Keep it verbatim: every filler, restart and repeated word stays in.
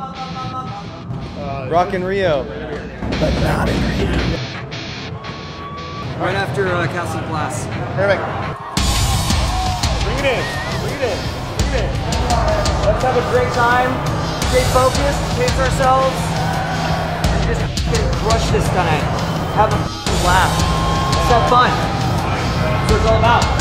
Uh, Rock in Rio. But not in Rio. Right after uh, Castle Glass. Perfect. Bring it in. Bring it in. Bring it in. Let's have a great time. Stay focused. Pace ourselves. And just crush this tonight. Have a laugh. Let's have fun. That's what it's all about.